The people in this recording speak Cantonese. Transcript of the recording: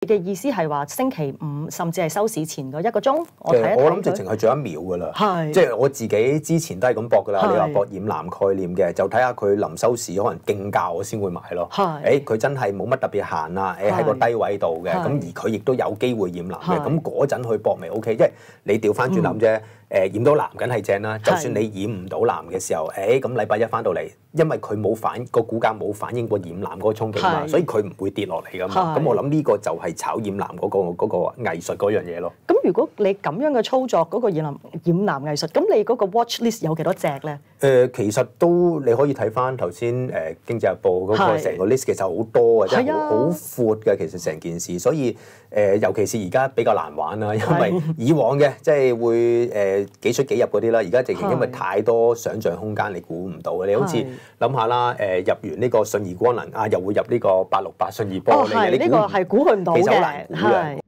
你嘅意思係話星期五甚至係收市前嗰1個鐘，我睇一睇我諗直情係最後1秒㗎啦。 係即係我自己之前都係咁搏㗎啦。 係你話搏染藍概念嘅，就睇下佢臨收市可能競價我先會買咯。 係佢真係冇乜特別閒啊，喺個低位度嘅，咁而佢亦都有機會染藍嘅，咁嗰陣去搏咪 OK。因為你調翻轉諗啫。染到藍梗係正啦，就算你染唔到藍嘅時候，咁禮拜一翻到嚟，因為佢冇個股價冇反映過染藍嗰個衝擊嘛，所以佢唔會跌落嚟噶嘛。咁我諗呢個就係炒染藍嗰個藝術嗰樣嘢咯。 咁如果你咁樣嘅操作嗰個染藍藝術，咁你嗰個 watch list 有幾多隻咧？ 其實都你可以睇翻頭先經濟日報嗰個成個 list 其實好多嘅，真係好闊嘅其實成件事，所以尤其是而家比較難玩啦，因為以往嘅即係會幾出幾入嗰啲啦，而家直情因為太多想像空間，你估唔到嘅。你好似諗下啦，入完呢個信義光能啊，又會入呢個868信義玻璃嘅， 呢個係估佢唔到嘅， 其實好難估嘅。